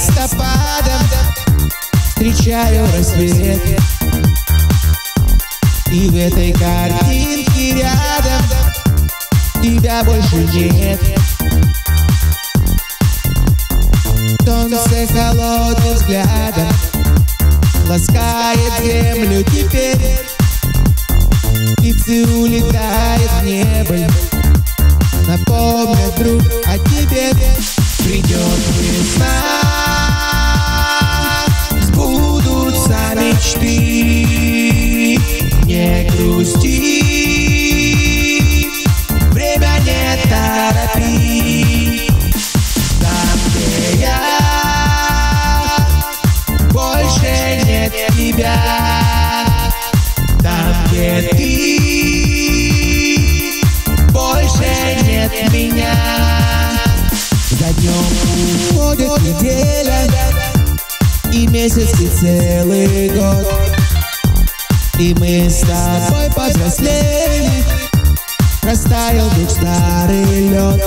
листопадом встречаю рассвет, и в этой картинке рядом тебя больше нет. Солнце холодным взглядом ласкает землю теперь, птицы улетают в небо, напомнят друг о тебе. Придет весна, сбудутся мечты, не грусти, время не торопи. Там, где я, больше нет тебя. Там, где ты, больше нет меня. За днем уходит неделя, и месяц, и целый год, и мы с тобой повзрослели, растаял вдруг старый лед.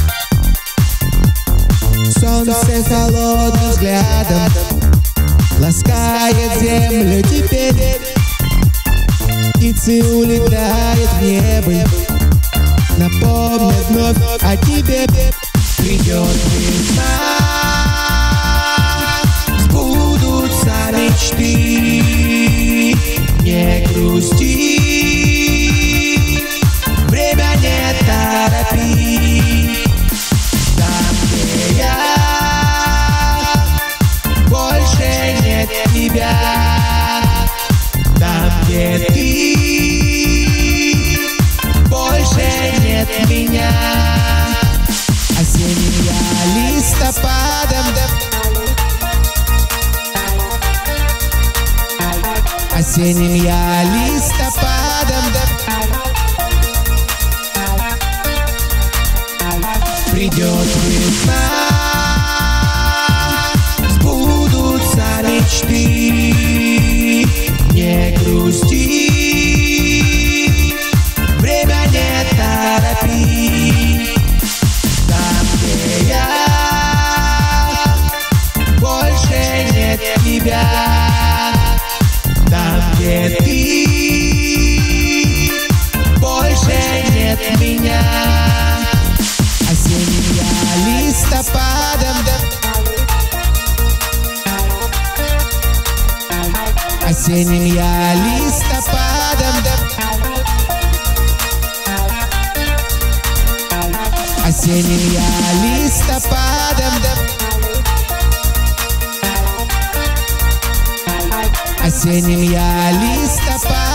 Солнце холодным взглядом ласкает землю теперь, птицы улетают в небо, напомнят вновь о тебе. Придет весна, сбудутся мечты, не грусти, время не торопи. Там, где я, больше нет тебя. Там, где ты, больше нет меня. Осенним я листопадом, осенним я листопадом придет весна, сбудутся мечты, не грусти, время не торопи. Тебя. Там, где ты, больше нет меня. Осенним я листопадом, осенним я листопадом, осенним я листопадом, осенним я листопадом.